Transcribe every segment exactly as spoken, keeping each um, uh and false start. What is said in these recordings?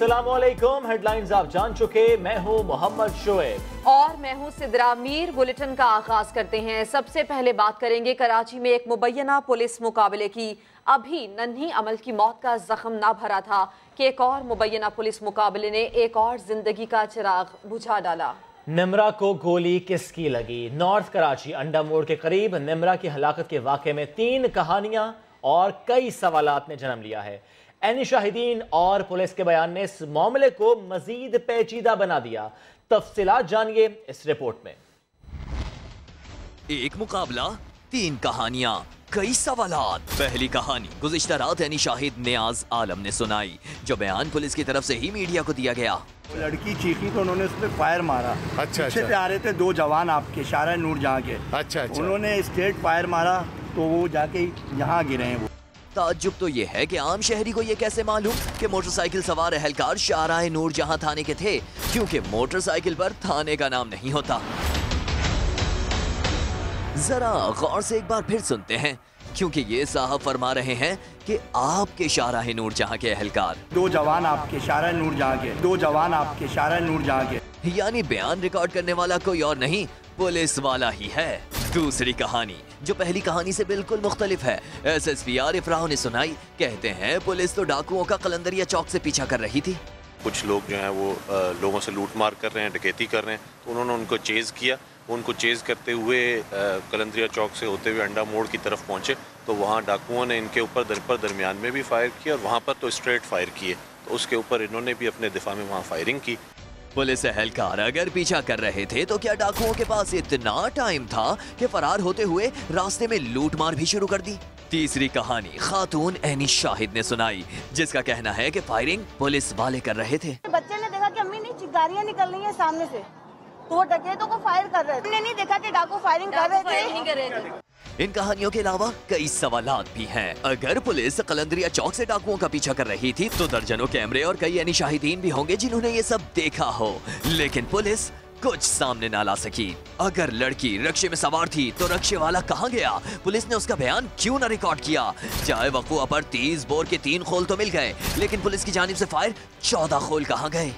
अस्सलामुअलैकुम। हेडलाइंस आप जान चुके, मैं हूं मोहम्मद शोएब और मैं हूं सिद्रा मीर। बुलेटिन का आगाज करते हैं। सबसे पहले बात करेंगे कराची में एक मुबैना पुलिस मुकाबले की। अभी नन्ही अमल की मौत का जख्म ना भरा था कि एक और मुबैना पुलिस मुकाबले ने एक और जिंदगी का चिराग बुझा डाला। निमरा को गोली किसकी लगी? नॉर्थ कराची अंडा मोड़ के करीब निमरा की हलाकत के वाक़े में तीन कहानियां और कई सवालात ने जन्म लिया है। एनी शाहिदीन और पुलिस के बयान ने इस मामले को मजीद पेचीदा बना दिया। तफसीलात जानिए इस रिपोर्ट में। एक मुकाबला, तीन कहानियां, कई सवालात। पहली कहानी गुज़िश्ता रात एनी शाहिद नियाज आलम ने सुनाई, जो बयान पुलिस की तरफ से ही मीडिया को दिया गया। लड़की चीखी तो उन्होंने उस पर फायर मारा। अच्छा अच्छा। से आ रहे थे दो जवान आपके शारा नूर जहाँ के। अच्छा अच्छा। उन्होंने स्ट्रेट फायर मारा तो वो जाके यहाँ गिरे हैं। वो ताज्जुब तो ये है कि आम शहरी को ये कैसे मालूम कि मोटरसाइकिल सवार अहलकार शाहराह नूर जहां थाने के थे, क्योंकि मोटरसाइकिल पर थाने का नाम नहीं होता। जरा गौर से एक बार फिर सुनते हैं, क्योंकि ये साहब फरमा रहे हैं कि आपके शाहराह नूर जहां के अहलकार, दो जवान आपके शाहराह नूर जहां के, दो जवान आपके शाहराह नूर जहां के, यानी बयान रिकॉर्ड करने वाला कोई और नहीं, पुलिस वाला ही है। दूसरी कहानी जो पहली कहानी से बिल्कुल मुख्तलिफ है, S S P Arif Rao ने सुनाई। कहते हैं पुलिस तो डाकुओं का कलंदरिया चौक से पीछा कर रही थी। कुछ लोग जो हैं वो आ, लोगों से लूट मार कर रहे हैं, डकैती कर रहे हैं, तो उन्होंने उनको चेज़ किया। उनको चेज़ करते हुए कलंदरिया चौक से होते हुए अंडा मोड़ की तरफ पहुंचे, तो वहाँ डाकुओं ने इनके ऊपर दर पर दरमियान में भी फायर किया और वहाँ पर तो स्ट्रेट फायर किए, तो उसके ऊपर इन्होंने भी अपने दिफा में वहाँ फायरिंग की। पुलिस एहलकार अगर पीछा कर रहे थे तो क्या डाकुओं के पास इतना टाइम था कि फरार होते हुए रास्ते में लूट मार भी शुरू कर दी? तीसरी कहानी खातून एनी शाहिद ने सुनाई, जिसका कहना है कि फायरिंग पुलिस वाले कर रहे थे। बच्चे ने देखा कि अम्मी नहीं चिंगारियां निकल रही हैं सामने से, तो वो डकैतों को फायर कर रहे थे। हमने नहीं देखा कि डाकू फायरिंग कर रहे थे, नहीं कर रहे थे। इन कहानियों के अलावा कई सवालात भी हैं। अगर पुलिस कलंदरिया चौक से डाकुओं का पीछा कर रही थी तो दर्जनों कैमरे और कई एनी शाहिदीन भी होंगे जिन्होंने ये सब देखा हो, लेकिन पुलिस कुछ सामने ना ला सकी। अगर लड़की रक्शे में सवार थी तो रक्शे वाला कहाँ गया? पुलिस ने उसका बयान क्यों ना रिकॉर्ड किया? चाहे वक़ुआ पर तीस बोर के तीन खोल तो मिल गए, लेकिन पुलिस की जानिब से फायर चौदह खोल कहाँ गए?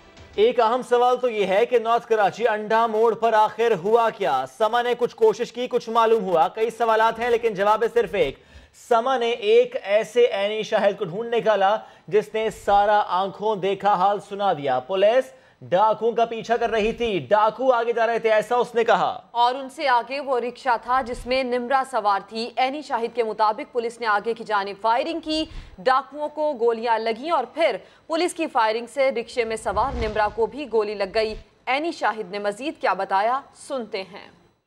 एक अहम सवाल तो यह है कि नॉर्थ कराची अंडा मोड़ पर आखिर हुआ क्या? समा ने कुछ कोशिश की, कुछ मालूम हुआ। कई सवालात हैं लेकिन जवाब है सिर्फ एक। समा ने एक ऐसे एनी शाहिद को ढूंढ निकाला जिसने सारा आंखों देखा हाल सुना दिया। पुलिस डाकुओं का पीछा कर रही थी, डाकू आगे जा रहे थे, ऐसा उसने कहा। और उनसे आगे वो रिक्शा था जिसमें निमरा सवार थी। एनी शाहिद के मुताबिक पुलिस ने आगे की जानिब फायरिंग की, डाकुओं को गोलियां लगी और फिर पुलिस की फायरिंग से रिक्शे में सवार निमरा को भी गोली लग गई। एनी शाहिद ने मजीद क्या बताया, सुनते हैं।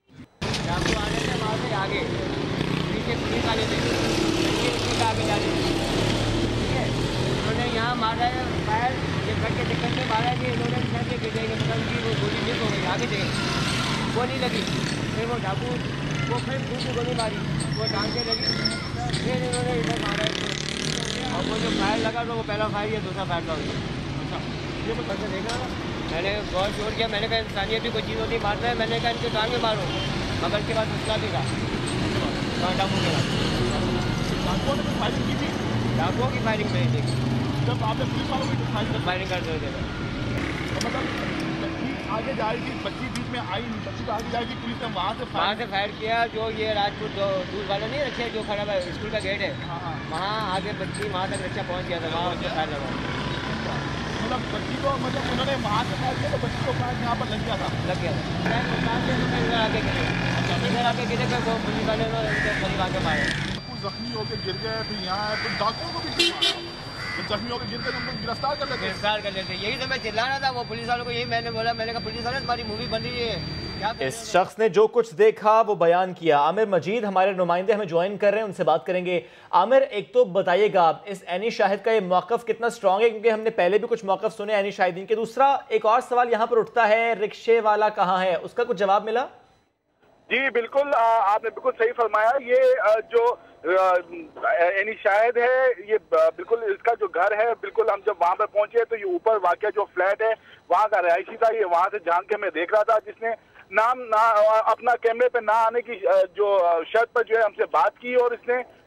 यहाँ मारा है फायर, ये करके चक्कर में मारा है, इन्होंने सर के गिर मतलब कि वो गोली मिस हो गई, आगे से गोली लगी, फिर वो डाकू वो फिर दूसरी गोली मारी, वो टांग के लगी, फिर इन्होंने इधर मारा है और वो जो फायर लगा तो वो पहला फायर या दूसरा फायर था। अच्छा ये मैं करके देख रहा था, मैंने बहुत जोर किया, मैंने कहा इंसानियत भी कोई चीज़ होती मारता है, मैंने कहा इनके टांग में मारो, मगर के बाद उसका भी था डाकू के बाद डाकुओं ने फायरिंग की थी, डाकुओं की फायरिंग करी थी जब आपने पुलिस वालों की फायरिंग कर रहे थे। तो मतलब बच्ची आगे जा रही थी, बच्ची बीच में आई, बच्ची तो आगे जा रही थी, पुलिस ने वहाँ से वहाँ से फायर किया। जो ये राजपूत जो दूर वाला नहीं रखे जो खड़ा है स्कूल का गेट है, वहाँ आगे बच्ची वहाँ तक रक्षा पहुँच गया था, वहाँ उससे फायर लगा। मतलब बच्ची को मतलब उन्होंने वहाँ से फायर किया तो बच्ची को फायर यहाँ पर लग गया था लग गया था इधर आके गिरे, इधर आके गिरे तो वो पुलिस वाले ने उनके करीब आके मारे, जख्मी होकर गिर गए। फिर यहाँ तो डाकुओं को भी जख्मी होकर गिर गए, उनको गिरफ्तार कर लेते गिरफ्तार कर लेते यही तो मैं चिल्ला रहा था वो पुलिस वालों को, यही मैंने बोला, मैंने कहा पुलिस वाले तुम्हारी मूवी बन रही है। इस शख्स ने जो कुछ देखा वो बयान किया। आमिर मजीद हमारे नुमाइंदे हमें ज्वाइन कर रहे हैं, उनसे बात करेंगे। आमिर, एक तो बताइएगा इस एनी शाहिद का ये मौक़िफ़ कितना स्ट्रॉन्ग है, क्योंकि हमने पहले भी कुछ मौक़िफ़ सुने एनी शाहिदीन के। दूसरा एक और सवाल यहाँ पर उठता है, रिक्शे वाला कहाँ है, उसका कुछ जवाब मिला? जी बिल्कुल, आपने बिल्कुल सही फरमाया। ये जो एनी शाहिद है, ये बिल्कुल इसका जो घर है, बिल्कुल हम जब वहाँ पर पहुंचे तो ये ऊपर वाक़या जो फ्लैट है वहाँ का रहायशी था। ये वहाँ से झांक के मैं देख रहा था, जिसने नाम ना अपना कैमरे पे ना आने की जो शर्त पर जो है हमसे बात की और इसने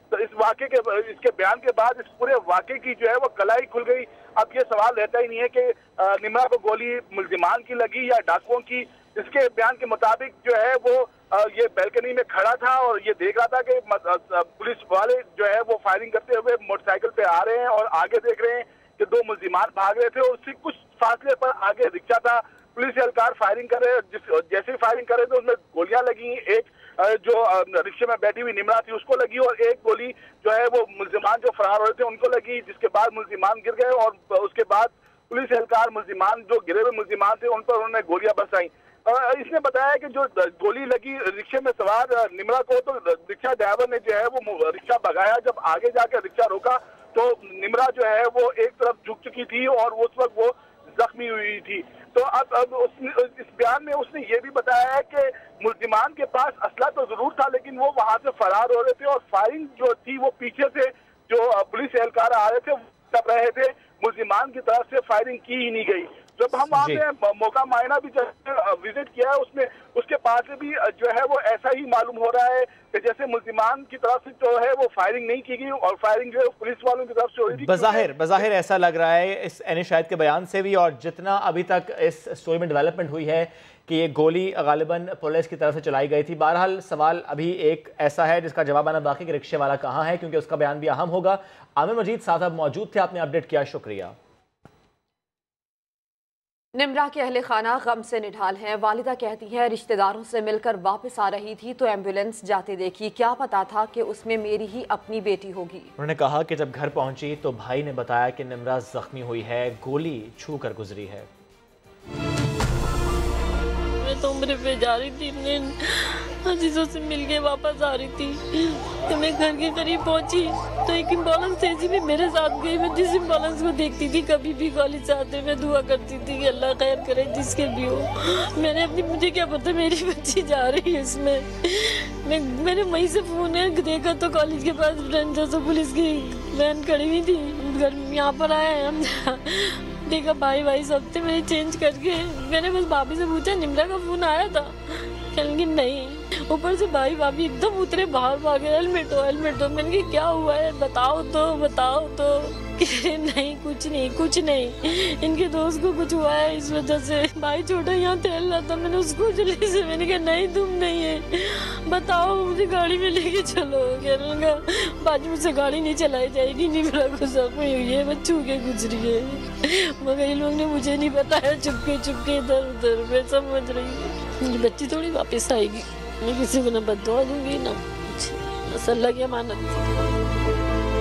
तो इस वाक़े के इसके बयान के बाद इस पूरे वाक़े की जो है वो कलाई खुल गई। अब ये सवाल रहता ही नहीं है कि निम्रा को गोली मुल्जिमान की लगी या डाकुओं की। इसके बयान के मुताबिक जो है वो ये बैल्कनी में खड़ा था और ये देख रहा था कि पुलिस वाले जो है वो फायरिंग करते हुए मोटरसाइकिल पे आ रहे हैं और आगे देख रहे हैं कि दो मुल्जिमान भाग रहे थे और उससे कुछ फासले पर आगे रिक्शा था। पुलिस एहलकार फायरिंग कर रहे जिस जैसे ही फायरिंग कर रहे थे उसमें गोलियां लगी। एक जो रिक्शे में बैठी हुई निम्रा थी उसको लगी और एक गोली जो है वो मुल्जिमान जो फरार हो रहे थे उनको लगी, जिसके बाद मुल्जिमान गिर गए और उसके बाद पुलिस एहलकार मुल्जिमान जो गिरे हुए मुल्जिमान थे उन पर उन्होंने गोलियां बरसाई। इसने बताया कि जो गोली लगी रिक्शे में सवार निम्रा को, तो रिक्शा ड्राइवर ने जो है वो रिक्शा भगाया। जब आगे जाकर रिक्शा रोका तो निम्रा जो है वो एक तरफ झुक चुकी थी और उस वक्त वो जख्मी हुई थी। तो अब अब उसने इस बयान में उसने ये भी बताया है कि मुल्जिमान के पास असला तो जरूर था लेकिन वो वहां से फरार हो रहे थे और फायरिंग जो थी वो पीछे से जो पुलिस एहलकार आ रहे थे कर रहे थे, मुल्जिमान की तरफ से फायरिंग की ही नहीं गई। जब हम वहाँ पे मौका मायना भी विजिट किया है उसमें उसके पास से भी जो है वो ऐसा ही मालूम हो रहा है कि जैसे मुल्जिमान की तरफ से जो है वो फायरिंग नहीं की गई और फायरिंग जो है पुलिस वालों की तरफ से हो रही थी। बज़ाहिर बज़ाहिर ऐसा लग रहा है इस एनी शाहिद के बयान से भी और जितना अभी तक इस स्टोरी में डेवलपमेंट हुई है कि ये गोली गालिबन पुलिस की तरफ से चलाई गई थी। बहरहाल सवाल अभी एक ऐसा है जिसका जवाब आना बाकी कि रिक्शे वाला कहाँ है, क्योंकि उसका बयान भी अहम होगा। आमिर मजीद साहब अब मौजूद थे, आपने अपडेट किया, शुक्रिया। निम्रा के अहले खाना गम से निढाल हैं। वालिदा कहती हैं रिश्तेदारों से मिलकर वापस आ रही थी तो एम्बुलेंस जाते देखी, क्या पता था कि उसमें मेरी ही अपनी बेटी होगी। उन्होंने कहा कि जब घर पहुंची तो भाई ने बताया कि निम्रा जख्मी हुई है, गोली छू कर गुजरी है। मैं तो उम्र पे जा रही थी, अपने अजीजों से मिल के वापस आ रही थी तो मैं घर के करीब पहुंची तो एक एम्बुलेंस ऐसी भी मेरे साथ गई। मैं जिस एम्बुलेंस को देखती थी कभी भी कॉलेज से आते मैं दुआ करती थी कि अल्लाह खैर करे जिसके भी हो। मैंने अपनी मुझे क्या पता मेरी बच्ची जा रही है इसमें। मैं मेरे वहीं से फोन है देखा तो कॉलेज के पास फ्रेंड जो पुलिस की वैन खड़ी हुई थी, घर यहाँ पर आए हम देखा भाई भाई सब थे। मैंने चेंज करके मैंने बस भाभी से पूछा निम्रा का फोन आया था, कहेंगे नहीं। ऊपर से भाई भाभी एकदम उतरे बाहर भागे, हेलमेट हो हेलमेट हो। मैंने कहा क्या हुआ है बताओ तो बताओ तो नहीं कुछ नहीं कुछ नहीं, इनके दोस्त को कुछ हुआ है इस वजह से। भाई छोटा यहाँ टहल रहा था, मैंने उसको जल्दी से मैंने कहा नहीं तुम नहीं है बताओ मुझे गाड़ी में लेके चलो। कहने लगा बाजू से गाड़ी नहीं चलाई जाएगी, नहीं मेरा कुछ हुई है बच्चों के गुजरी है। मगर इन लोग ने मुझे नहीं बताया, चुपके चुपके इधर उधर। मैं समझ रही हूँ बच्ची थोड़ी वापस आएगी, मैं किसी को ना बददुआ दूंगी ना कुछ, बस अल्लाह की अमानत।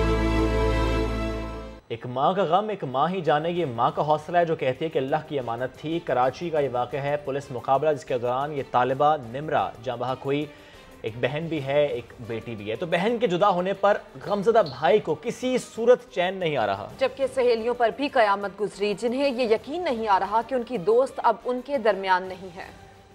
एक माँ का गम एक माँ ही जाने, ये माँ का हौसला है जो कहती है कि अल्लाह की अमानत थी। कराची का ये वाक़या है, पुलिस मुकाबला जिसके दौरान ये तालिबा निम्रा जहाँ बहक हुई। एक बहन भी है एक बेटी भी है, तो बहन के जुदा होने पर गमज़दा भाई को किसी सूरत चैन नहीं आ रहा, जबकि सहेलियों पर भी कयामत गुजरी जिन्हें ये यकीन नहीं आ रहा कि उनकी दोस्त अब उनके दरमियान नहीं है।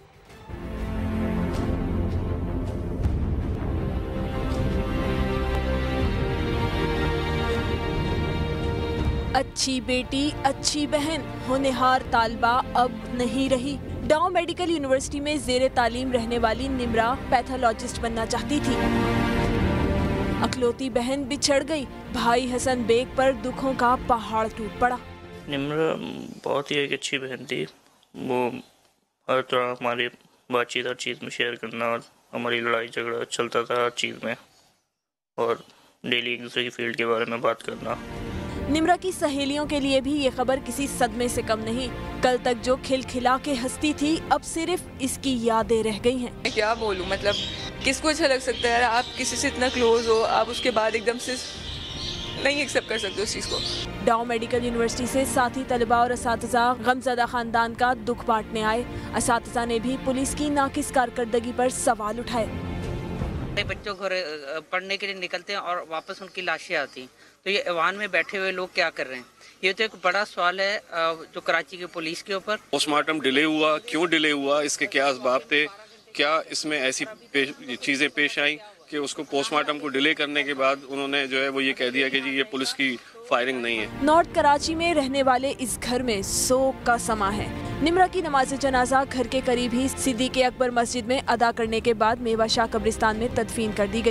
अच्छी बेटी अच्छी बहन होनहार तालिबा अब नहीं रही। डाउ मेडिकल यूनिवर्सिटी में जेरे तालीम रहने वाली निम्रा पैथोलॉजिस्ट बनना चाहती थी। अकलौती बहन बिछड़ गई, भाई हसन बेग पर दुखों का पहाड़ टूट पड़ा। निम्रा बहुत ही एक अच्छी बहन थी, वो हर तरह हमारी बातचीत हर चीज़ में शेयर करना और हमारी लड़ाई झगड़ा चलता था हर चीज़ में, और डेली एक दूसरे की फील्ड के बारे में बात करना। निम्रा की सहेलियों के लिए भी ये खबर किसी सदमे से कम नहीं। कल तक जो खिलखिला के हंसती थी अब सिर्फ इसकी यादें रह गई हैं। मैं क्या बोलूं, मतलब किसको अच्छा लग सकता है आप किसी से इतना क्लोज हो, आप उसके बाद एकदम से नहीं एक्सेप्ट कर सकते उस चीज़ को। डाउ मेडिकल यूनिवर्सिटी से साथी तलबा और असातिज़ा गमज़दा खानदान का दुख बांटने आए। असातिज़ा ने भी पुलिस की नाकिस कारकर्दगी पर सवाल उठाए। बच्चों घर पढ़ने के लिए निकलते हैं और वापस उनकी लाशें आती, तो ये ऐवान में बैठे हुए लोग क्या कर रहे हैं? ये तो एक बड़ा सवाल है जो कराची की पुलिस के ऊपर। पोस्टमार्टम डिले हुआ, क्यों डिले हुआ, इसके क्या असबाब थे, क्या इसमें ऐसी चीज़ें पेश आई कि उसको पोस्टमार्टम को डिले करने के बाद उन्होंने जो है वो ये कह दिया कि जी ये पुलिस की फायरिंग नहीं है। नॉर्थ कराची में रहने वाले इस घर में सोग का समा है। निम्रा की नमाज जनाजा घर के करीब ही सिद्दीक़ अकबर मस्जिद में अदा करने के बाद मेवा शाह कब्रिस्तान में तदफीन कर दी गई।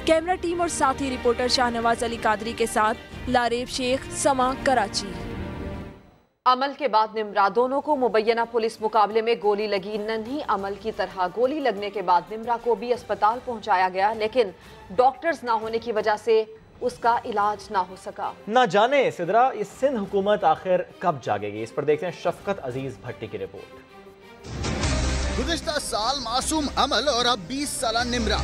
कैमरा टीम और साथी रिपोर्टर शाहनवाज अली कादरी के साथ लारेब शेख, समा, कराची। अमल के बाद निम्रा, दोनों को मुबैना पुलिस मुकाबले में गोली लगी। नन्ही अमल की तरह गोली लगने के बाद निम्रा को भी अस्पताल पहुंचाया गया, लेकिन डॉक्टर्स ना होने की वजह से उसका इलाज ना हो सका। ना जाने सिदरा इस सिंध हुकूमत आखिर कब जागेगी, इस पर देखते हैं शफकत अजीज भट्टी की रिपोर्ट। गुज़िश्ता साल मासूम अमल और अब बीस साल निम्रा,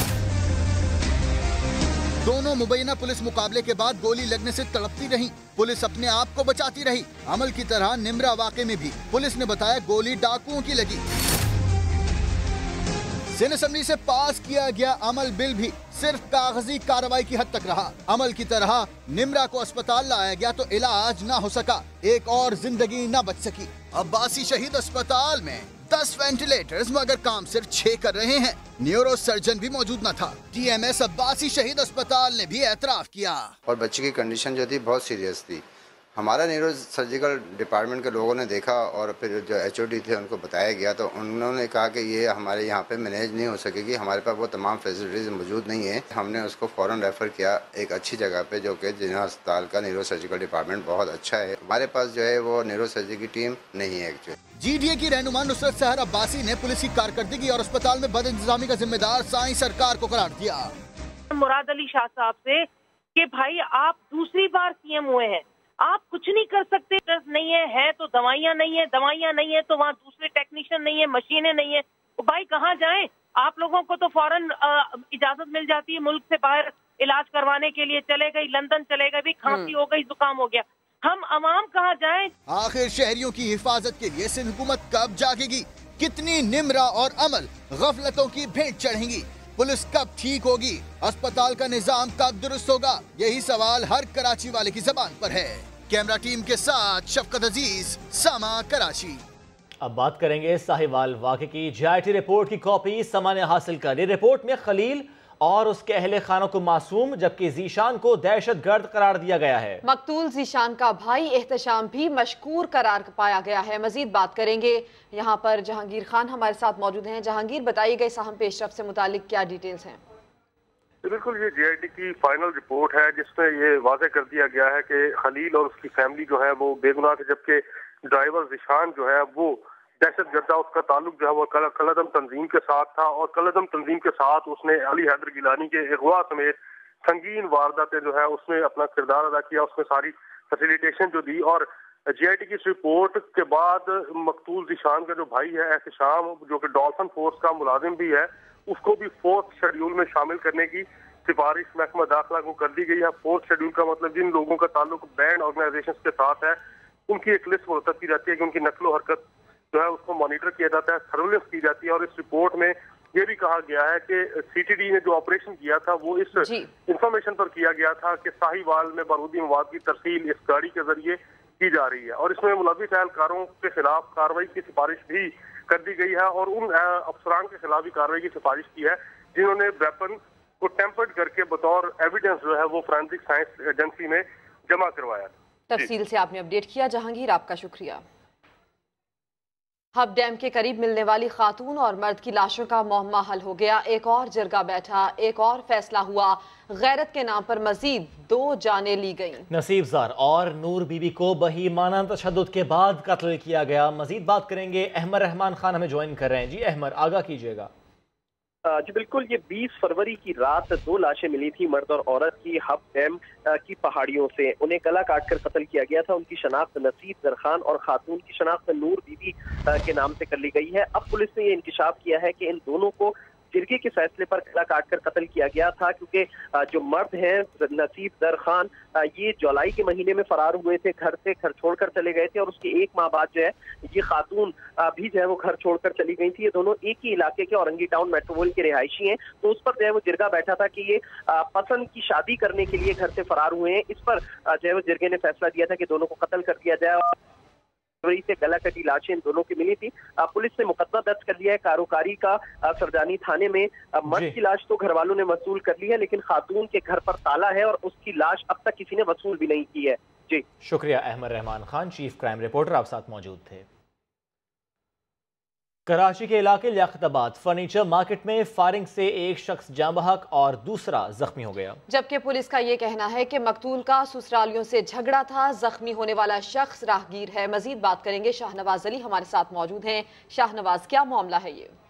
दोनों मुबैना पुलिस मुकाबले के बाद गोली लगने से तड़पती रहीं। पुलिस अपने आप को बचाती रही। अमल की तरह निम्रा वाक़े में भी पुलिस ने बताया गोली डाकुओं की लगी। सिंध असेंबली से पास किया गया अमल बिल भी सिर्फ कागजी कार्रवाई की हद तक रहा। अमल की तरह निम्रा को अस्पताल लाया गया तो इलाज ना हो सका, एक और जिंदगी ना बच सकी। अब्बासी शहीद अस्पताल में दस वेंटिलेटर्स मगर काम सिर्फ छह कर रहे हैं। न्यूरो सर्जन भी मौजूद न था। टीएमएस अब्बासी शहीद अस्पताल ने भी एतराफ किया। और बच्चे की कंडीशन जो थी बहुत सीरियस थी। हमारा न्यूरो सर्जिकल डिपार्टमेंट के लोगों ने देखा और फिर जो एचओडी थे उनको बताया गया तो उन्होंने कहा कि ये हमारे यहाँ पे मैनेज नहीं हो सकेगी, हमारे पास वो तमाम फैसिलिटीज़ मौजूद नहीं है। हमने उसको फ़ौरन रेफ़र किया एक अच्छी जगह पे जो कि जिन्ना अस्पताल का न्यूरो सर्जिकल डिपार्टमेंट बहुत अच्छा है। हमारे पास जो है वो न्यूरो सर्जरी की टीम नहीं है एक्चुअली। जीडीए की रहनुमा नुसरत सहर अब्बासी ने पुलिस की कारकर्दगी और अस्पताल में बदइंतजामी का जिम्मेदार साईं सरकार को करार दिया। मुराद अली शाह साहब से कि भाई आप दूसरी बार सीएम हुए हैं, आप कुछ नहीं कर सकते। नहीं है, है तो दवाइयाँ नहीं है, दवाइयाँ नहीं है तो वहाँ दूसरे टेक्नीशियन नहीं है, मशीनें नहीं है, तो भाई कहाँ जाएं? आप लोगों को तो फौरन इजाजत मिल जाती है मुल्क से बाहर इलाज करवाने के लिए। चले गई लंदन, चले गए, भी खांसी हो गई, जुकाम हो गया, हम अवाम कहाँ जाएं? आखिर शहरियों की हिफाजत के लिए सिंध हुकूमत कब जागेगी? कितनी निम्रा और अमल गफलतों की भेंट चढ़ेंगी? पुलिस कब ठीक होगी? अस्पताल का निजाम कब दुरुस्त होगा? यही सवाल हर कराची वाले की जबान पर है। कैमरा टीम के साथ शफकत अजीज, समा, कराची। अब बात करेंगे साहिवाल वाक़े की। जीआईटी रिपोर्ट की कॉपी समा ने हासिल कर ली। रिपोर्ट में खलील और उसके अहले खानों को मासूम जबकि जीशान को दहशतगर्द करार दिया गया है। मकतूल जीशान का भाई एहतशाम भी मशकूर करार पाया गया है। मजीद बात करेंगे, यहाँ पर जहांगीर खान हमारे साथ मौजूद हैं। जहांगीर, बताइए गए अहम पेशरफ से मुतालिक क्या डिटेल्स हैं? बिल्कुल, ये जीआईटी की फाइनल रिपोर्ट है जिसमें ये वाज़ेह कर दिया गया है कि खलील और उसकी फैमिली जो है वो बेगुनाह थे, जबकि ड्राइवर जीशान जो है वो दहशत गर्दा, उसका ताल्लुक जो है वो कल, कलदम तंजीम के साथ था और कलदम तंजीम के साथ उसने अली हैदर गिलानी के अगवा समेत संगीन वारदातें जो है उसमें अपना किरदार अदा किया, उसमें सारी फैसिलिटेशन जो दी। और जीआईटी की इस रिपोर्ट के बाद मकतूल जीशान का जो भाई है एहतशाम, जो कि डॉल्फिन फोर्स का मुलाजिम भी है, उसको भी फोर्थ शेड्यूल में शामिल करने की सिफारिश महकमा दाखिला को कर दी गई है। फोर्थ शेड्यूल का मतलब जिन लोगों का ताल्लुक बैंड ऑर्गेनाइजेशन के साथ है उनकी एक लिस्ट मुरतब की जाती है कि उनकी नकलो हरकत जो है उसको मॉनिटर किया जाता है, सर्विलेंस की जाती है। और इस रिपोर्ट में ये भी कहा गया है कि सीटीडी ने जो ऑपरेशन किया था वो इस इंफॉर्मेशन पर किया गया था कि साहिवाल में बारूदी मवाद की तरसील इस गाड़ी के जरिए की जा रही है और इसमें मुलविस एहलकारों के खिलाफ कार्रवाई की सिफारिश भी कर दी गई है और उन अफसरान के खिलाफ भी कार्रवाई की सिफारिश की है जिन्होंने वेपन को टेम्पर्ड करके बतौर एविडेंस जो है वो फोरेंसिक साइंस एजेंसी में जमा करवाया। तफसील से आपने अपडेट किया जहांगीर, आपका शुक्रिया। हब डैम के करीब मिलने वाली खातून और मर्द की लाशों का मुअम्मा हल हो गया। एक और जिरगा बैठा, एक और फैसला हुआ। गैरत के नाम पर मजीद दो जानें ली गईं। नसीबजार और नूर बीबी को बहीमाना तशद्दुद के बाद कत्ल किया गया। मजीद बात करेंगे, अहमद रहमान खान हमें ज्वाइन कर रहे हैं। जी अहमद, आगाह कीजिएगा। जी बिल्कुल, ये बीस फरवरी की रात दो लाशें मिली थी मर्द और औरत की हब डैम की पहाड़ियों से। उन्हें गला काट कर कत्ल किया गया था। उनकी शनाख्त नसीब जर खान और खातून की शनाख्त नूर बीबी के नाम से कर ली गई है। अब पुलिस ने ये इंकिशाफ किया है कि इन दोनों को जिरगे के फैसले पर गला काट कर कत्ल किया गया था, क्योंकि जो मर्द हैं नसीब दर खान ये जुलाई के महीने में फरार हुए थे, घर से घर छोड़कर चले गए थे और उसके एक माह बाद जो है ये खातून भी जो है वो घर छोड़कर चली गई थी। ये दोनों एक ही इलाके के औरंगी टाउन मेट्रोपोल के रिहायशी हैं। तो उस पर जो है वो जिरगा बैठा था कि ये पसंद की शादी करने के लिए घर से फरार हुए हैं। इस पर जो है वो जिरगे ने फैसला दिया था कि दोनों को कत्ल कर दिया जाए। फरवरी से गला कटी लाशें इन दोनों की मिली थी। पुलिस ने मुकदमा दर्ज कर लिया है कारोकारी का सरजानी थाने में। मर्द की लाश तो घर वालों ने वसूल कर ली है, लेकिन खातून के घर पर ताला है और उसकी लाश अब तक किसी ने वसूल भी नहीं की है। जी शुक्रिया Ahmed Rehman Khan, chief crime reporter आप साथ मौजूद थे। कराची के इलाके लियाकताबाद फर्नीचर मार्केट में फायरिंग से एक शख्स जाँ बहक और दूसरा जख्मी हो गया, जबकि पुलिस का ये कहना है कि मकतूल का ससुरालियों से झगड़ा था। जख्मी होने वाला शख्स राहगीर है। मजीद बात करेंगे, शाहनवाज अली हमारे साथ मौजूद हैं। शाहनवाज, क्या मामला है ये?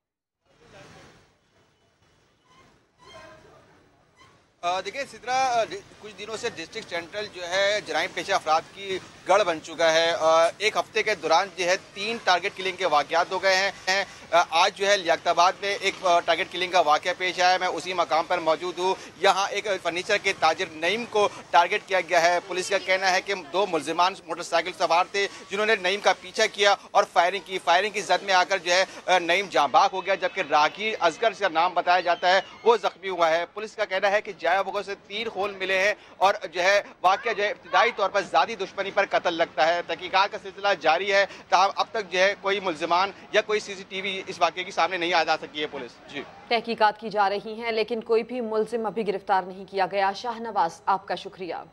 देखिए सिद्रा, कुछ दिनों से डिस्ट्रिक्ट सेंट्रल जो है जराइम पेशा अफराद की गढ़ बन चुका है। एक हफ्ते के दौरान जो है तीन टारगेट किलिंग के वाकयात हो गए हैं। आज जो है लियाकताबाद में एक टारगेट किलिंग का वाकया पेश आया। मैं उसी मकाम पर मौजूद हूँ। यहाँ एक फर्नीचर के ताजिर नईम को टारगेट किया गया है। पुलिस का कहना है कि दो मुलजिमान मोटरसाइकिल सवार थे जिन्होंने नईम का पीछा किया और फायरिंग की। फायरिंग की जद में आकर जो है नईम जांबाग हो गया, जबकि राहगीर असगर का नाम बताया जाता है वो जख्मी हुआ है। पुलिस का कहना है कि जाया से तीन खोल मिले हैं और जो है वाकया जो है इब्तिदाई तौर पर ज़ाती दुश्मनी पर कत्ल लगता है। तहकीकात का सिलसिला जारी है, ताहम अब तक जो है कोई मुल्जिमान या कोई सीसीटीवी इस वाकये की सामने नहीं आ जा सकी है। पुलिस जी तहकीकात की जा रही हैं, लेकिन कोई भी मुल्जिम अभी गिरफ्तार नहीं किया गया। शाहनवाज, आपका शुक्रिया।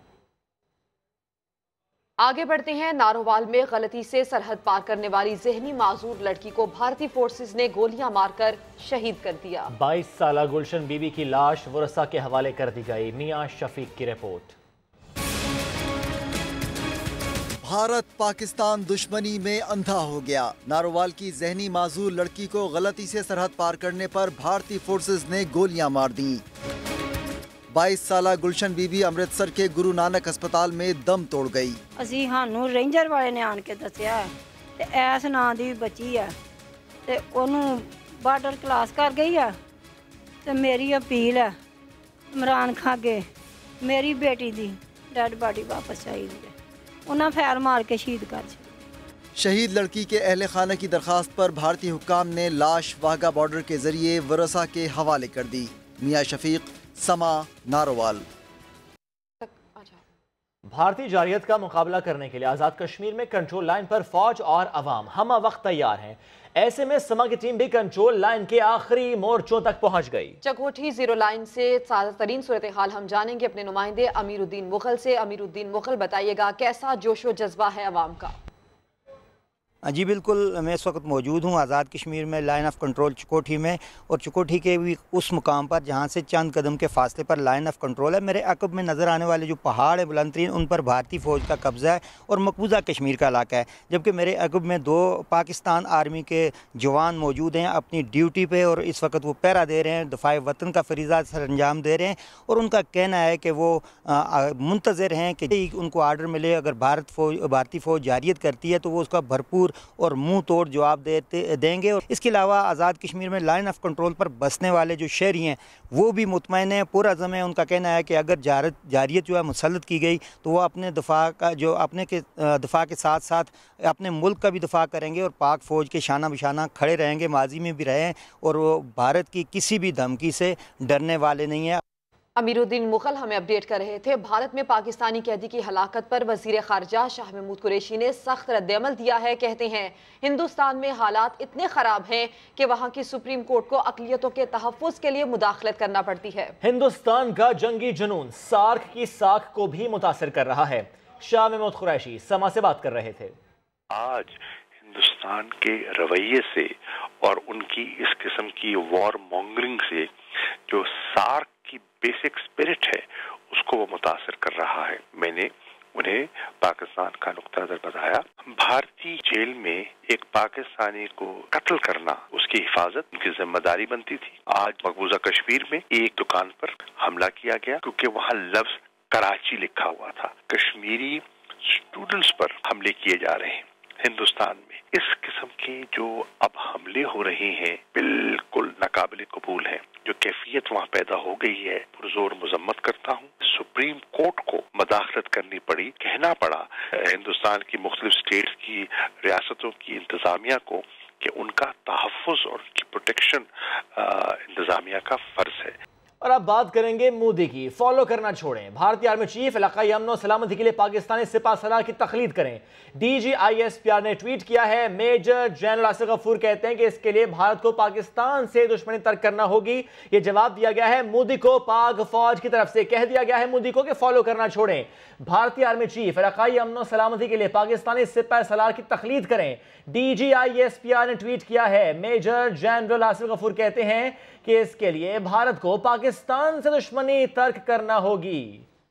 आगे बढ़ते हैं। नारोवाल में गलती से सरहद पार करने वाली जहनी माजूर लड़की को भारतीय फोर्सेस ने गोलियां मारकर शहीद कर दिया। बाईस साला गुलशन बीबी की लाश वरसा के हवाले कर दी गई। मियां शफीक की रिपोर्ट। भारत पाकिस्तान दुश्मनी में अंधा हो गया। नारोवाल की जहनी माजूर लड़की को गलती से सरहद पार करने पर भारतीय फोर्सेस ने गोलियां मार दी। बाईस साला गुलशन बीबी अमृतसर के गुरु नानक अस्पताल में दम तोड़ गई। असी हानू रेंजर वाले ने आन के दसिया ते ऐस नां दी बची है ते ओनू बार्डर क्लास कर गई है ते मेरी अपील है इमरान खान के मेरी बेटी दी डेड बॉडी वापस चाहिए। उन्हें फैर मार के शहीद कर शहीद लड़की के अहले खाना की दरखास्त पर भारतीय हुक्काम ने लाश वाघा बॉर्डर के जरिए वरसा के हवाले कर दी। मियां शफीक, समा, नारोवाल। भारतीय जारियत का मुकाबला करने के लिए आज़ाद कश्मीर में कंट्रोल लाइन पर फौज और अवाम हम वक्त तैयार हैं। ऐसे में समा की टीम भी कंट्रोल लाइन के आखिरी मोर्चों तक पहुंच गई। चकोठी जीरो लाइन से ताज़ा तरीन सूरत हाल हम जानेंगे अपने नुमाइंदे अमीरुद्दीन मुगल से। अमीरुद्दीन मुगल, बताइएगा कैसा जोशो जज्बा है अवाम का? जी बिल्कुल, मैं इस वक्त मौजूद हूँ आज़ाद कश्मीर में लाइन ऑफ कंट्रोल चकोठी में, और चकोठी के भी उस मुकाम पर जहाँ से चंद कदम के फासले पर लाइन ऑफ कंट्रोल है। मेरे अकब में नज़र आने वाले जो पहाड़ है बुलंद तरीन, उन पर भारतीय फ़ौज का कब्ज़ा है और मकबूजा कश्मीर का इलाका है। जबकि मेरे अकब में दो पाकिस्तान आर्मी के जवान मौजूद हैं अपनी ड्यूटी पर, और इस वक्त वो पहरा दे रहे हैं, दफ़ाए वतन का फरीज़ा सर अंजाम दे रहे हैं। और उनका कहना है कि वो मुंतज़िर हैं कि उनको आर्डर मिले, अगर भारत फौज भारतीय फ़ौज जारियत करती है तो वो उसका भरपूर और मुंह तोड़ जवाब देते देंगे। और इसके अलावा आज़ाद कश्मीर में लाइन ऑफ कंट्रोल पर बसने वाले जो शहरी हैं वो भी मुतमईन हैं, पूरा अज़म है। उनका कहना है कि अगर जारत जारियत जो है मुसल्लत की गई तो वो अपने दफा का जो अपने के दफा के साथ साथ अपने मुल्क का भी दफा करेंगे और पाक फ़ौज के शाना बिशाना खड़े रहेंगे, माजी में भी रहे हैं, और वो भारत की किसी भी धमकी से डरने वाले नहीं हैं। अमीरुद्दीन मुगल हमें अपडेट कर रहे थे। भारत में पाकिस्तानी कैदी की हलाकत पर वजीर खारजा शाह महमूद कुरैशी ने सख्त रद्दअमल दिया है। कहते हैं हिंदुस्तान में हालात इतने ख़राब हैं कि वहाँ की सुप्रीम कोर्ट को अक़लियतों के तहफ़्फ़ुज़ के लिए मुदाखलत करना पड़ती है। हिंदुस्तान का जंगी जुनून सार्क की साख को भी मुतासिर कर रहा है। शाह महमूद कुरैशी समा से बात कर रहे थे। आज हिंदुस्तान के रवैये से और उनकी इस किस्म की वॉर मॉन्गरिंग से जो सार्क की बेसिक स्पिरिट है उसको वो मुतासर कर रहा है। मैंने उन्हें पाकिस्तान का नुक्ता नज़र बताया। भारतीय जेल में एक पाकिस्तानी को कत्ल करना, उसकी हिफाजत उनकी जिम्मेदारी बनती थी। आज मकबूजा कश्मीर में एक दुकान पर हमला किया गया क्योंकि वहाँ लफ्ज कराची लिखा हुआ था। कश्मीरी स्टूडेंट्स पर हमले किए जा रहे हैं हिंदुस्तान में। इस किस्म के जो अब हमले हो रहे हैं बिल्कुल नाकाबिले कबूल हैं। जो कैफियत वहाँ पैदा हो गई है पुरजोर मजम्मत करता हूँ। सुप्रीम कोर्ट को मदाखलत करनी पड़ी, कहना पड़ा हिंदुस्तान की मुख्तलिफ स्टेट्स की रियासतों की इंतजामिया को कि उनका तहफ़्फ़ुज़ और उनकी प्रोटेक्शन इंतजामिया का फर्ज है। और अब बात करेंगे मोदी की। फॉलो करना छोड़ें, भारतीय आर्मी चीफ इलाकाई अमन और सलामती के लिए पाकिस्तानी सिपा सलार की तखलीद करें। डीजी आईएसपीआर ने ट्वीट किया है। मेजर जनरल आसिफ गफूर कहते हैं कि इसके लिए भारत को पाकिस्तान से दुश्मनी तर्क करना होगी। ये जवाब दिया गया है मोदी को पाक फौज की तरफ से। कह दिया गया है मोदी को कि फॉलो करना छोड़ें, भारतीय आर्मी चीफ इलाकाई अमन और सलामती के लिए पाकिस्तानी सिपा सलार की तखलीद करें। डीजी आईएसपीआर ने ट्वीट किया है। मेजर जनरल आसिफ गफूर कहते हैं कि इसके लिए भारत को पाकिस्तान से दुश्मनी तर्क करना होगी।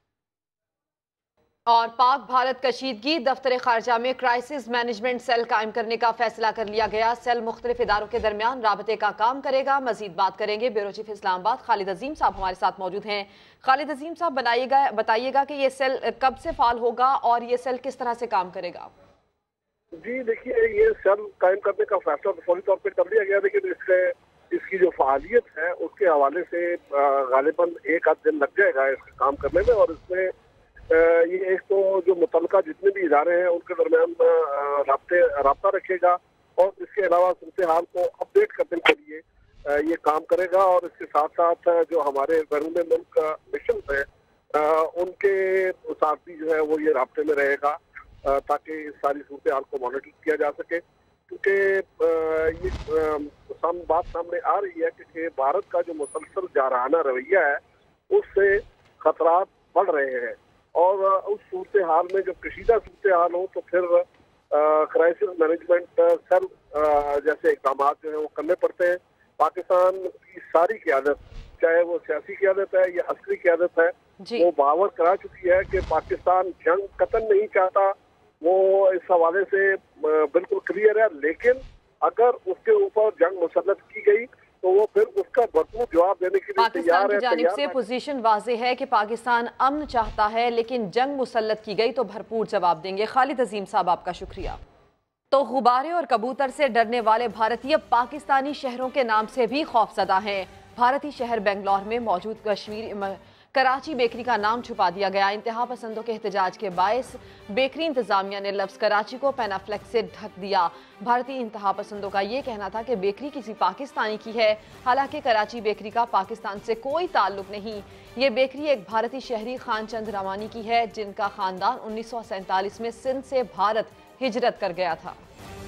और पाक भारत कशीदगी, दफ्तर खारजा में क्राइसिस मैनेजमेंट सेल कायम करने का फैसला कर लिया गया। सेल मुख्तलिफ इदारों के दरमियान राबते का काम करेगा। मजीद बात करेंगे ब्यूरो चीफ इस्लामाबाद खालिद अजीम साहब हमारे साथ मौजूद हैं। खालिद अजीम साहब, बनाइएगा बताइएगा कि ये सेल कब से फाल होगा और ये सेल किस तरह से काम करेगा? जी देखिए, ये सेल कायम करने का फैसला तो फौरी तौर पर कर लिया गया, लेकिन इसके इसकी जो फालियत है उसके हवाले से गालिबन एक आध दिन लग जाएगा इसका काम करने में। और इसमें ये एक तो जो मुतलका जितने भी इदारे हैं उनके दरमियान राब्ते राब्ता रखेगा और इसके अलावा सूरत हाल को अपडेट करने के लिए ये काम करेगा। और इसके साथ साथ जो हमारे बैरून मुल्क मिशन है उनके साथ भी जो है वो ये राब्ते में रहेगा ताकि इस सारी सूरत हाल को मॉनिटर किया जा सके। क्योंकि ये साम बात सामने आ रही है कि भारत का जो मुसलसल जारहाना रवैया है उससे खतरात बढ़ रहे हैं और उस सूरत हाल में जब कशीदा सूरत हाल हो तो फिर क्राइसिस मैनेजमेंट सेल जैसे इकदाम जो है वो करने पड़ते हैं। पाकिस्तान की सारी क़यादत, चाहे वो सियासी क़यादत है या अस्करी क़यादत है, वो बावर करा चुकी है कि पाकिस्तान जंग कतन नहीं चाहता। वो इस हवाले से बिल्कुल क्लियर है, लेकिन अगर उसके ऊपर जंग मुसल्लत की गई तो वो फिर उसका भरपूर जवाब देने के लिए पाकिस्तान की जानिब से पोजीशन वाज़ेह है कि पाकिस्तान अमन चाहता है, लेकिन जंग मुसल्लत की गई तो भरपूर जवाब देंगे। खालिद अजीम साहब, आपका शुक्रिया। तो गुब्बारे और कबूतर से डरने वाले भारतीय पाकिस्तानी शहरों के नाम से भी खौफजदा हैं। भारतीय शहर बेंगलोर में मौजूद कश्मीर कराची बेकरी का नाम छुपा दिया गया। इंतहा पसंदों के एहतजाज के बायस बेकरी इंतजामिया ने लफ्ज़ कराची को पैनाफ्लेक्स से ढक दिया। भारतीय इंतहा पसंदों का ये कहना था कि बेकरी किसी पाकिस्तानी की है, हालांकि कराची बेकरी का पाकिस्तान से कोई ताल्लुक नहीं। ये बेकरी एक भारतीय शहरी खानचंद रवानी की है, जिनका खानदान उन्नीस सौ सैंतालीस में सिंध से भारत हिजरत कर गया था।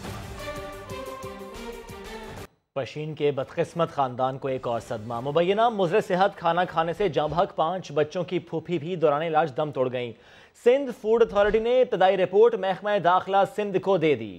पशीन के बदकिस्मत खानदान को एक और सदमा। मुबैना मुज़र सेहत खाना खाने से जांबहक पांच बच्चों की फूफी भी दौरान इलाज दम तोड़ गईं। सिंध फूड अथॉरिटी ने इब्तदाई रिपोर्ट महकमा दाखिला सिंध को दे दी।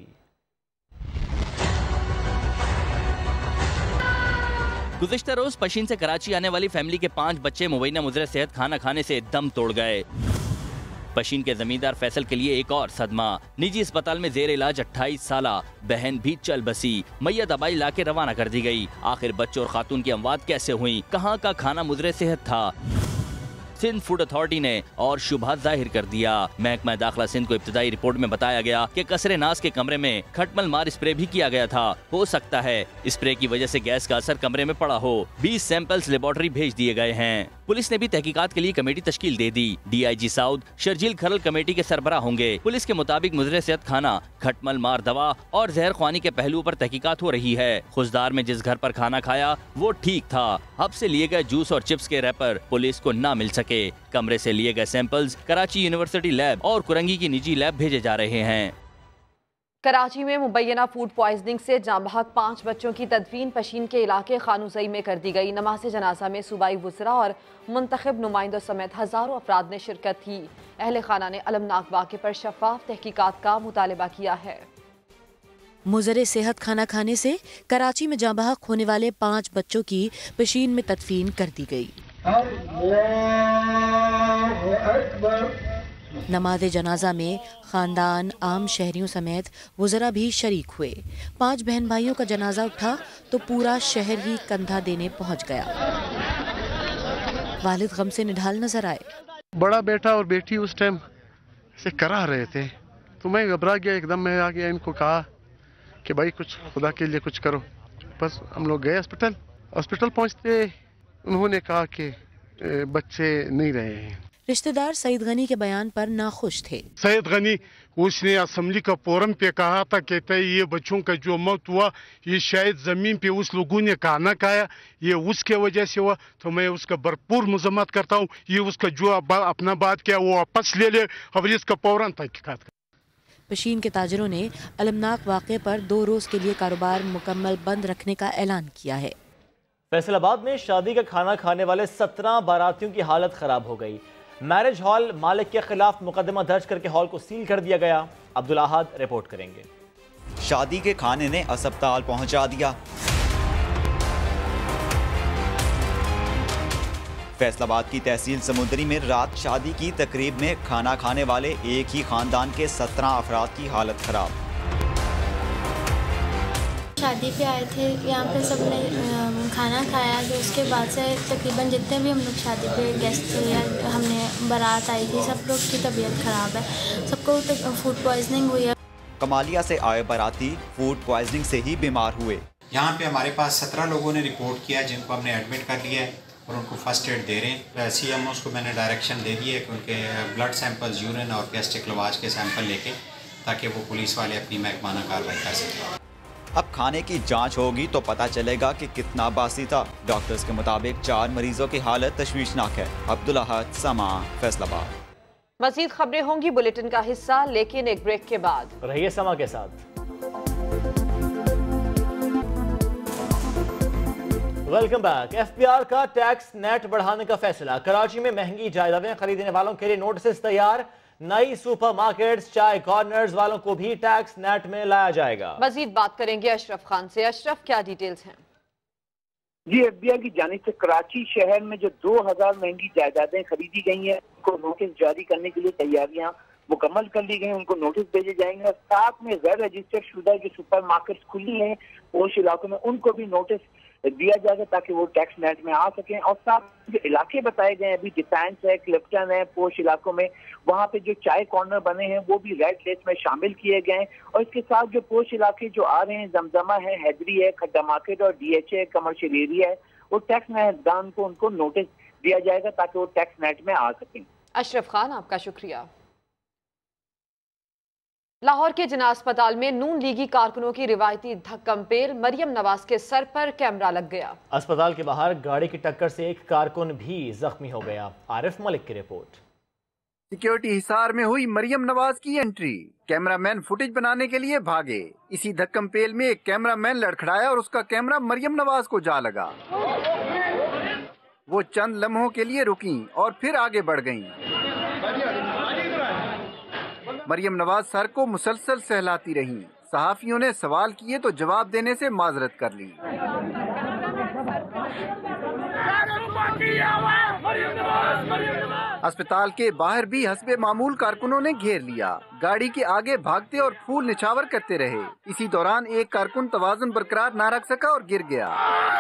गुज़िश्ता रोज पशीन से कराची आने वाली फैमिली के पांच बच्चे मुबैना मुज़र सेहत खाना खाने से दम तोड़ गए। पशीन के जमींदार फैसल के लिए एक और सदमा। निजी अस्पताल में जेर इलाज अट्ठाईस साला बहन भी चल बसी। मैया दवाई लाके रवाना कर दी गई। आखिर बच्चों और खातून की अमवात कैसे हुई? कहाँ का खाना मुज़र सेहत था? सिंध फूड अथॉरिटी ने और शुबहत जाहिर कर दिया। महकमा दाखिला सिंध को इब्तदाई रिपोर्ट में बताया गया कि कसरे नास के कमरे में खटमल मार स्प्रे भी किया गया था। हो सकता है स्प्रे की वजह से गैस का असर कमरे में पड़ा हो। बीस सैंपल्स लेबोरेटरी भेज दिए गए हैं। पुलिस ने भी तहकीकात के लिए कमेटी तश्कील दे दी। DIG South Sharjeel Kharal committee के सरबराह होंगे। पुलिस के मुताबिक मुज़र सेहत खाना, खटमल मार दवा और जहर ख्वानी के पहलुओं पर तहकीकात हो रही है। खुशदार में जिस घर पर खाना खाया वो ठीक था। हब से लिए गए जूस और चिप्स के रैपर पुलिस को न मिल सके। कमरे से लिए गए सैंपल्स कराची यूनिवर्सिटी लैब और कुरंगी की निजी लैब भेजे जा रहे हैं। कराची में मुबैना फूड पॉइजनिंग से जांबहक पाँच बच्चों की तदफीन पशीन के इलाके खानूज़ई में कर दी गई। नमाज जनाजा में सूबाई वुज़रा और मुंतखब नुमाइंदों समेत हज़ारों अफराद ने शिरकत की। अहले खाना ने अलमनाक वाक़े पर शफाफ तहकीकात का मुतालबा किया है। मुज़र सेहत खाना खाने से कराची में जांबहक होने वाले पाँच बच्चों की पशीन में तदफीन कर दी गई। नमाज जनाजा में खानदान, आम शहरियों समेत वुज़रा भी शरीक हुए। पांच बहन भाइयों का जनाजा उठा तो पूरा शहर ही कंधा देने पहुंच गया। वालिद गम से निढाल नजर आए। बड़ा बेटा और बेटी उस टाइम से करा रहे थे तो मैं घबरा गया। एकदम मैं आ गया, इनको कहा कि भाई कुछ खुदा के लिए कुछ करो। बस हम लोग गए अस्पताल। हॉस्पिटल पहुंचते उन्होंने कहा कि बच्चे नहीं रहे हैं। रिश्तेदार सईद गनी के बयान पर नाखुश थे। सईद गनी उसने असेंबली का फोरम पे कहा था, कहता है ये बच्चों का जो मौत हुआ ये शायद जमीन पे उस लोगों ने खाना खाया, ये उसके वजह से हुआ। तो मैं उसका भरपूर मजम्मत करता हूँ। ये उसका जो अपना बात किया वो वापस ले ले और इसका फौरन तहकीकात। पशीन के ताजरों ने अलमनाक वाक़े पर दो रोज के लिए कारोबार मुकम्मल बंद रखने का ऐलान किया है। फैसलाबाद में शादी का खाना खाने वाले सत्रह बारातियों की हालत खराब हो गई। मैरिज हॉल मालिक के खिलाफ मुकदमा दर्ज करके हॉल को सील कर दिया गया। अब्दुल अहद रिपोर्ट करेंगे। शादी के खाने ने अस्पताल पहुंचा दिया। फैसलाबाद की तहसील समुद्री में रात शादी की तकरीब में खाना खाने वाले एक ही खानदान के सत्रह अफराद की हालत खराब। शादी पे आए थे, यहाँ पे सबने खाना खाया, जो उसके बाद से तकरीबन जितने भी हम लोग शादी पे गेस्ट थे या हमने बारात आई थी, सब लोग की तबीयत ख़राब है, सबको तो फूड पॉइजनिंग हुई है। कमालिया से आए बाराती फूड पॉइजनिंग से ही बीमार हुए। यहाँ पे हमारे पास सत्रह लोगों ने रिपोर्ट किया जिनको हमने एडमिट कर लिया है और उनको फर्स्ट एड दे रहे हैं। सी एम ओज़ को मैंने डायरेक्शन दे दी है कि उनके ब्लड सैंपल्स, यूरिन और गैस्ट्रिक लवाज के सैंपल लेके, ताकि वो पुलिस वाले अपनी महकमाना कार्रवाई कर सकें। अब खाने की जांच होगी तो पता चलेगा कि कितना बासी था। डॉक्टर्स के मुताबिक चार मरीजों की हालत तशवीशनाक है। अब्दुल अहद, समा, फैसलाबाद। मज़ीद खबरें होंगी बुलेटिन का हिस्सा, लेकिन एक ब्रेक के बाद। रहिए समा के साथ। Welcome back. F P R का टैक्स नेट बढ़ाने का फैसला। कराची में महंगी जायदादें खरीदने वालों के लिए नोटिस तैयार। नई सुपरमार्केट्स, चाय कॉर्नर्स वालों को भी टैक्स नेट में लाया जाएगा। मजीद बात करेंगे अशरफ खान से। अशरफ, क्या डिटेल्स हैं? जी, एफ बी आई की जानिब से कराची शहर में जो दो हजार महंगी जायदादें खरीदी गई हैं, उनको नोटिस जारी करने के लिए तैयारियां मुकम्मल कर ली गई। उनको नोटिस भेजे जाएंगे और साथ में गैर रजिस्टर्ड शुदा जो सुपर मार्केट खुली हैं पोश इलाकों में, उनको भी नोटिस दिया जाएगा ताकि वो टैक्स नेट में आ सकें। और साथ जो इलाके बताए गए हैं, अभी डिफेंस है, क्लिफ्टन है, पोश इलाकों में, वहाँ पे जो चाय कॉर्नर बने हैं वो भी रेड लिस्ट में शामिल किए गए हैं। और इसके साथ जो पोश इलाके जो आ रहे हैं, जमजमा है, हैदरी है, खड्डा मार्केट और D H A commercial area है, वो टैक्स नेटदान को उनको नोटिस दिया जाएगा ताकि वो टैक्स नेट में आ सकें। अशरफ खान, आपका शुक्रिया। लाहौर के जिना अस्पताल में नून लीगी कारकुनों की रिवायती धक्कमपेल, मरियम नवाज के सर पर कैमरा लग गया। अस्पताल के बाहर गाड़ी की टक्कर से एक कारकुन भी जख्मी हो गया। आरिफ मलिक की रिपोर्ट। सिक्योरिटी हिसार में हुई मरियम नवाज की एंट्री, कैमरामैन फुटेज बनाने के लिए भागे। इसी धक्कमपेल में एक कैमरामैन लड़खड़ाया और उसका कैमरा मरियम नवाज को जा लगा। वो चंद लम्हों के लिए रुकी और फिर आगे बढ़ गईं। मरियम नवाज सर को मुसलसल सहलाती रहीं। सहाफियों ने सवाल किए तो जवाब देने से माजरत कर ली। अस्पताल के बाहर भी हस्बे मामूल कारकुनों ने घेर लिया। गाड़ी के आगे भागते और फूल निछावर करते रहे। इसी दौरान एक कारकुन तवाजुन बरकरार ना रख सका और गिर गया।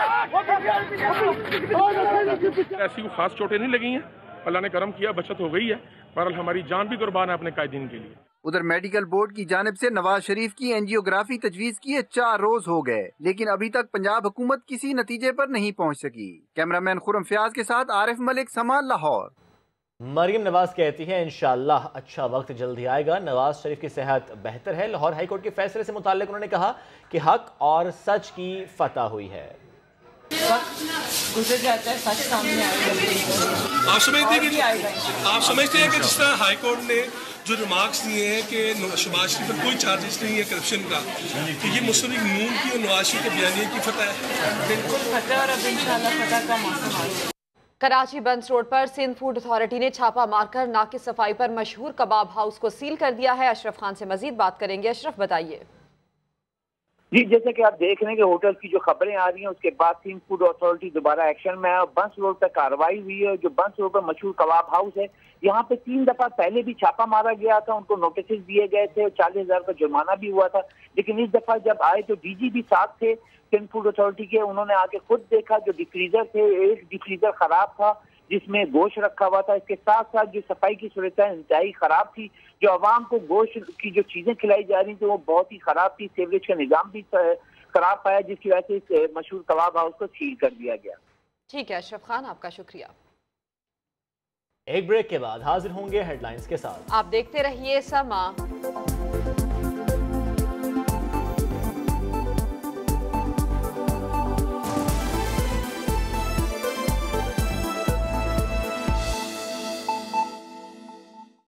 ऐसी खास चोटें नहीं लगी हैं, अल्लाह ने करम किया, बचत हो गई है। बहरहाल हमारी जान भी कुर्बान है अपने कायदीन के लिए। उधर मेडिकल बोर्ड की जानिब से नवाज शरीफ की एंजियोग्राफी तजवीज किए चार रोज हो गए, लेकिन अभी तक पंजाब हुकूमत किसी नतीजे पर नहीं पहुंच सकी। कैमरामैन खुरम फयाज के साथ आरिफ मलिक, समा, लाहौर। मरियम नवाज कहती हैं इंशाअल्लाह अच्छा वक्त जल्दी आएगा। नवाज शरीफ की सेहत बेहतर है। लाहौर हाईकोर्ट के फैसले से मुताल्लिक उन्होंने कहा कि हक और सच की फतह हुई है। गुजर जाता है, सच सामने आएगा। आप समझते हैं कि आप समझते हैं कि जिस तरह हाईकोर्ट ने जो रिमार्क्स दिए हैं कि शहबाज शरीफ पर कोई चार्जेस नहीं है करप्शन का, कि ये मुस्लिम लीग नून की और नवाज शरीफ के बयानिए की फतह है। बिल्कुल फतह, और अब इंशाल्लाह फतह का मौसम आ गया। कराची बंस रोड पर सिंध फूड अथॉरिटी ने छापा मारकर नाकिस सफाई पर मशहूर कबाब हाउस को सील कर दिया है। अशरफ खान से मजीद बात करेंगे। अशरफ, बताइए। जी, जैसे कि आप देख रहे हैं कि होटल की जो खबरें आ रही हैं, उसके बाद सिंध फूड अथॉरिटी दोबारा एक्शन में है और बंस रोड पर कार्रवाई हुई है। जो बंस रोड पर मशहूर कबाब हाउस है, यहाँ पे तीन दफा पहले भी छापा मारा गया था, उनको नोटिस दिए गए थे, चालीस हजार का जुर्माना भी हुआ था। लेकिन इस दफा जब आए तो डीजी भी साथ थे सिंध फूड अथॉरिटी के। उन्होंने आके खुद देखा, जो डिफ्रीजर थे, एक डिफ्रीजर खराब था जिसमें गोश्त रखा हुआ था। इसके साथ साथ जो सफाई की सूरत इंतहाई खराब थी। जो आवाम को गोश्त की जो चीजें खिलाई जा रही थी वो बहुत ही खराब थी। सीवरेज का निजाम भी खराब पाया, जिसकी वजह से इस मशहूर कबाब हाउस को सील कर दिया गया। ठीक है अशरफ खान, आपका शुक्रिया। एक ब्रेक के बाद हाजिर होंगे हेडलाइंस के साथ। आप देखते रहिए समा।